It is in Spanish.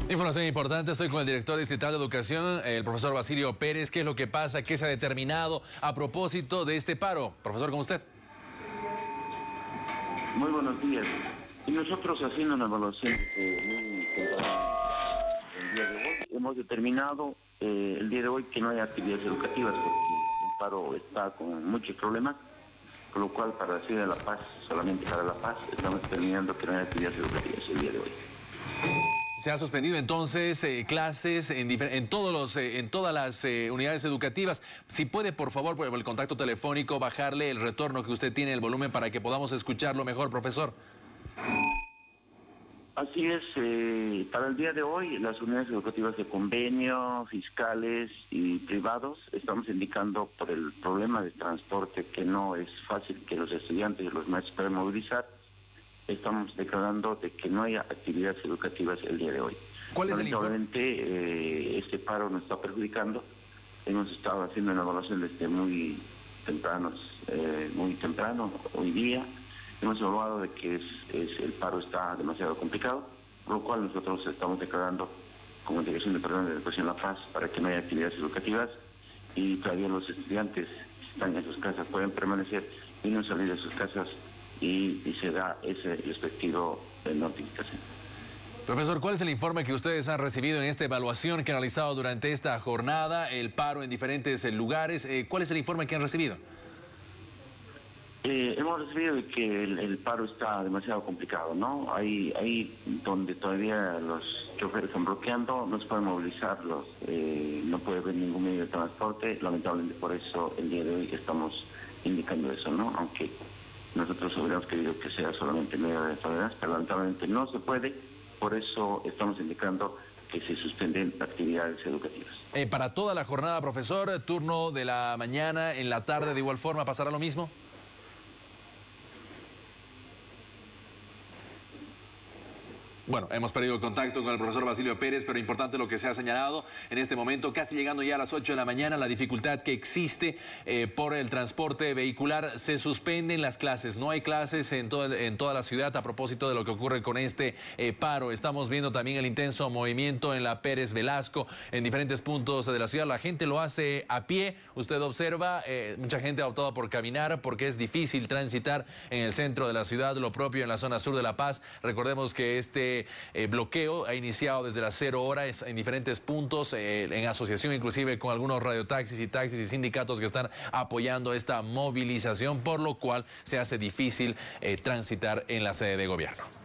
Información importante, estoy con el director distrital de educación, el profesor Basilio Pérez. ¿Qué es lo que pasa? ¿Qué se ha determinado a propósito de este paro? Profesor, con usted. Muy buenos días. Y nosotros, haciendo una evaluación muy temprana el día de hoy, hemos determinado el día de hoy que no hay actividades educativas porque el paro está con muchos problemas, con lo cual para la ciudad de La Paz, solamente para La Paz, estamos determinando que no hay actividades educativas el día de hoy. Se ha suspendido entonces clases en todas las unidades educativas. Si puede, por favor, por el contacto telefónico, bajarle el retorno que usted tiene, el volumen, para que podamos escucharlo mejor, profesor. Así es, para el día de hoy, las unidades educativas de convenio, fiscales y privados, estamos indicando por el problema de transporte que no es fácil que los estudiantes y los maestros puedan movilizar. Estamos declarando de que no haya actividades educativas el día de hoy. ¿Cuál es el informe? Lamentablemente, este paro nos está perjudicando. Hemos estado haciendo una evaluación desde muy temprano hoy día. Hemos evaluado de que el paro está demasiado complicado, por lo cual nosotros estamos declarando como Dirección de Educación La Paz para que no haya actividades educativas y todavía los estudiantes que están en sus casas pueden permanecer y no salir de sus casas y se da ese respectivo notificación. Profesor, ¿cuál es el informe que ustedes han recibido en esta evaluación que han realizado durante esta jornada, el paro en diferentes lugares? ¿Cuál es el informe que han recibido? Hemos recibido que el paro está demasiado complicado, ¿no? Ahí donde todavía los choferes están bloqueando, no se pueden movilizar, no puede haber ningún medio de transporte. Lamentablemente por eso el día de hoy estamos indicando eso, ¿no? Aunque nosotros hubiéramos querido que sea solamente medio de tolerancia, pero lamentablemente no se puede, por eso estamos indicando que se suspenden actividades educativas. Para toda la jornada, profesor, turno de la mañana, en la tarde de igual forma, ¿pasará lo mismo? Bueno, hemos perdido contacto con el profesor Basilio Pérez, pero importante lo que se ha señalado en este momento, casi llegando ya a las 8 de la mañana, la dificultad que existe por el transporte vehicular. Se suspenden las clases, no hay clases en toda la ciudad a propósito de lo que ocurre con este paro. Estamos viendo también el intenso movimiento en la Pérez Velasco, en diferentes puntos de la ciudad. La gente lo hace a pie, usted observa, mucha gente ha optado por caminar porque es difícil transitar en el centro de la ciudad, lo propio en la zona sur de La Paz. Recordemos que este bloqueo ha iniciado desde las 0 horas en diferentes puntos, en asociación inclusive con algunos radiotaxis y taxis y sindicatos que están apoyando esta movilización, por lo cual se hace difícil transitar en la sede de gobierno.